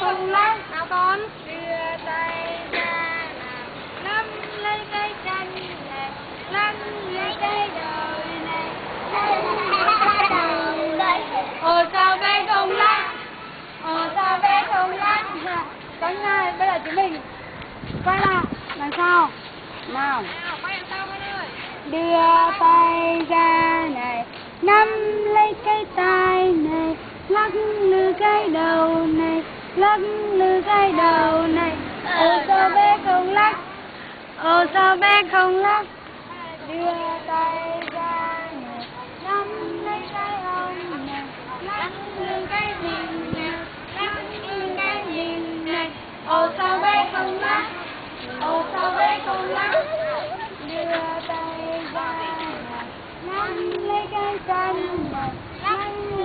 không lắc. Nào con. Đưa tay ra nắm lấy cái chân này, nắm lấy cái đầu này, nắm lấy cái đầu này. Ồ sao bé không lắc, ồ sao bé không lắc. Cánh này bây giờ chúng mình quay lại làm sao nào. Nào, quay làm sao con ơi. Đưa tay ra này, nắm lấy cái tay này, lắc lư cái đầu này, lắc lư cái đầu này. Ồ sao bé không lắc, ồ sao bé không lắc. Đưa tay ra này, nắm lấy cái hông này, lắc lư cái nhìn này, lắc lư cái nhìn này. Ồ sao bé không lắc, ồ sao bé không lắc. Đưa tay ra này, nắm lấy cái chân này, lắc